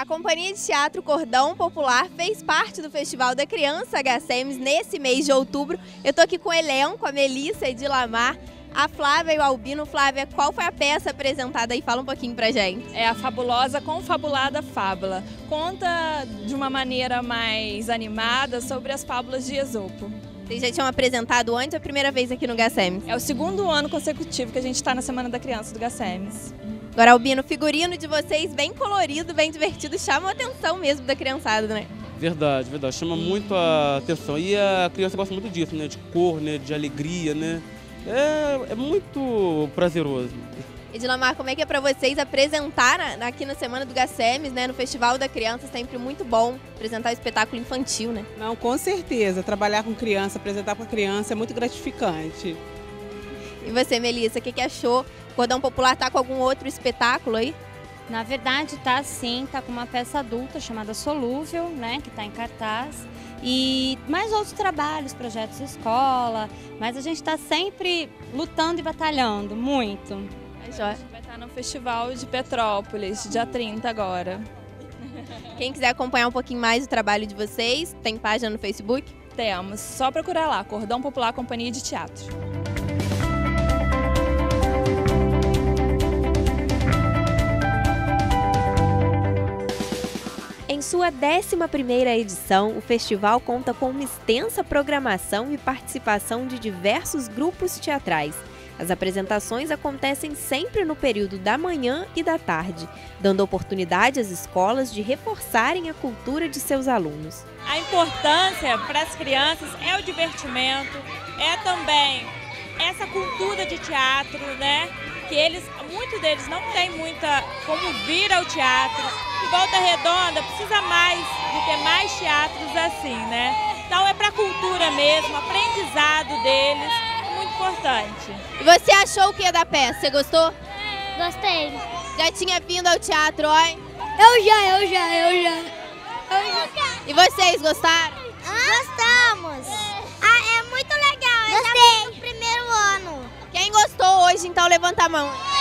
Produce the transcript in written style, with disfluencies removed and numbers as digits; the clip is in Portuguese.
A Companhia de Teatro Cordão Popular fez parte do Festival da Criança HCEMS nesse mês de outubro. Eu tô aqui com o elenco, a Melissa, a Edilamar, a Flávia e o Albino. Flávia, qual foi a peça apresentada aí? Fala um pouquinho pra gente. É a fabulosa Confabulada Fábula. Conta de uma maneira mais animada sobre as fábulas de Esopo. Vocês já tinham apresentado antes ou é a primeira vez aqui no HCEMS? É o segundo ano consecutivo que a gente está na Semana da Criança do HCEMS. Agora, Albino, o figurino de vocês bem colorido, bem divertido, chama a atenção mesmo da criançada, né? Verdade, verdade. Chama muito a atenção. E a criança gosta muito disso, né? De cor, né? De alegria, né? É muito prazeroso. Edilamar, como é que é para vocês apresentar aqui na Semana do HCEMS, né? No Festival da Criança, sempre muito bom apresentar o espetáculo infantil, né? Não, com certeza. Trabalhar com criança, apresentar para criança é muito gratificante. E você, Melissa, o que achou? O Cordão Popular tá com algum outro espetáculo aí? Na verdade, tá sim, tá com uma peça adulta chamada Solúvel, né, que tá em cartaz. E mais outros trabalhos, projetos de escola, mas a gente está sempre lutando e batalhando, muito. A gente vai estar no Festival de Petrópolis, dia 30 agora. Quem quiser acompanhar um pouquinho mais o trabalho de vocês, tem página no Facebook? Temos, só procurar lá, Cordão Popular Companhia de Teatro. Em sua 11ª edição, o festival conta com uma extensa programação e participação de diversos grupos teatrais. As apresentações acontecem sempre no período da manhã e da tarde, dando oportunidade às escolas de reforçarem a cultura de seus alunos. A importância para as crianças é o divertimento, é também essa cultura de teatro, né? Que muitos deles não têm muita como vir ao teatro. E Volta Redonda precisa mais de ter mais teatros assim, né? Então é para a cultura mesmo, aprendizado deles, é muito importante. E você achou o que da peça? Você gostou? Gostei. Já tinha vindo ao teatro, ó? Eu já. E vocês gostaram? Gostamos. É muito legal. Gostei. É o primeiro ano. Quem gostou hoje, então levanta a mão.